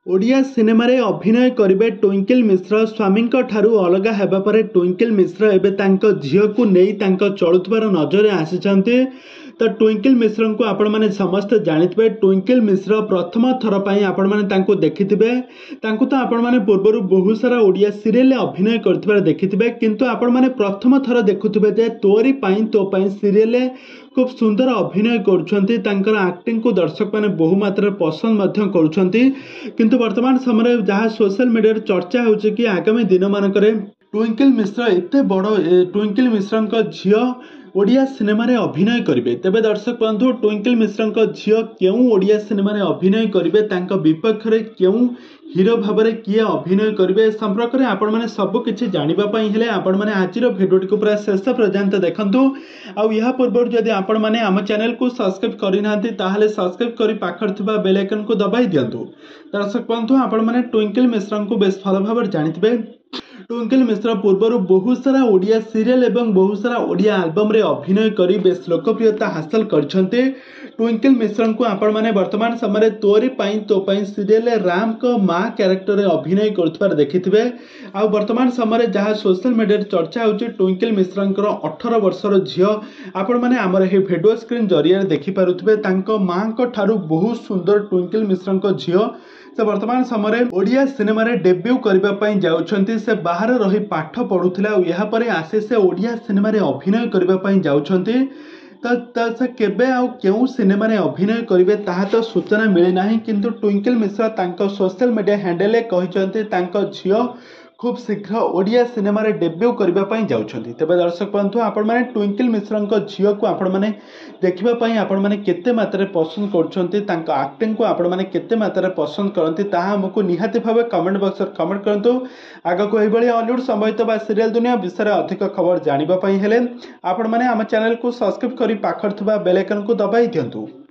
Odia cinema रे अभिनय करिबे twinkle मिश्र स्वामी ठारू अलग हेबा परे ट्विंकल मिश्र एबे तांको झियो को नेई तांको चलुतबार नजर आसिचंते। तो ट्विंकल मिश्र को आपण माने समस्त जानितबे। ट्विंकल मिश्र प्रथम थर पई आपण माने तांको देखिथिबे। तांको तो आपण माने पूर्वरु बहुत सारा ओडिया सीरियल अभिनय करथिबार देखिथिबे, किंतु आपण माने प्रथम थर देखुथिबे जे तोरी पई तो पई सीरियल खूब सुंदर अभिनय करुछंती। तांकर एक्टिंग को दर्शक माने बहु मात्रा पसंद मध्य करुछंती। किंतु वर्तमान समय जहाँ सोशल मीडिया चर्चा होउछि कि आगामी दिन मानकरे ट्विंकल मिश्र एते बड़ ट्विंकल मिश्र झियो ओडिया सिनेमा रे अभिनय करिवे। तेबे दर्शक बंधु ट्विंकल मिश्र झियो केउ ओडिया सिनेमा रे अभिनय करिवे, तांका विपक्ष रे केउ हीरो भाव में किए अभिनय करेंगे संपर्क में आपण मैंने सब किसी जानापी हेले आपण मैंने आज भिडियो को पूरा शेष पर्यंत देखूँ। आउ पूर्व जदि आपण मैंने आम चैनल को सब्सक्राइब करना ताहले सब्सक्राइब कर पाखर थिबा बेल आइकन को दबाई दिंतु। दर्शक बंधु आपण मैंने ट्विंकल मिश्र को बेस भल भाव जानिथिबे। ट्विंकल मिश्र पूर्व बहुत सारा ओडिया सीरियल एवं बहुत सारा ओडिया एल्बम रे अभिनय करी बेस लोकप्रियता हासिल करछन्ते। ट्विंकल मिश्र को आपण माने वर्तमान समय तोरी पाई तो पाई सीरियल राम को माँ कैरेक्टर रे अभिनय करथबार देखिथिबे। आ वर्तमान समय जहाँ सोशल मीडिया चर्चा होछि ट्विंकल मिश्र 18 वर्षर झियो आपण माने हमर हे वीडियो स्क्रीन जरिया देखि पारुथिबे। तांको माँ को ठारू बहुत सुंदर ट्विंकल मिश्र झियो से वर्तमान समय ओडिया सिनेमा रे डेब्यू करबा पई जाउछंती। से बाहर रही पाठ पढुथिला और यहाँ पर आसे से ओडिया सिनेमा रे अभिनय करबा पई जाउछंती। तो से केबे आ केउ सिनेमा रे अभिनय करिवे ताहा तो सूचना मिले नाही, किंतु ट्विंकल मिश्र तांको सोशल मीडिया हैंडल कहिसंती तांको झियो खूब शीघ्र ओडिया सिनेमा रे डेब्यू करबा पई जाउछंती। तबे दर्शक बंधु आपण माने ट्विंकल मिश्र झियो को आपण माने देखिबा पई आपण माने केते मात्रा पसंद करछंती, तांको एक्टिंग को आपण माने केते मात्रा पसंद करंती ताहा हमको निहाती भाबे कमेंट बॉक्स रे कमेंट करंतु। आगा को एबळी हॉलीवुड संबंधित बा सीरियल दुनिया विषय अधिक खबर जानिबा पई हेले आपण माने हम चैनल को सब्सक्राइब करी पाखर थबा बेल आइकन को दबाई दियंतु।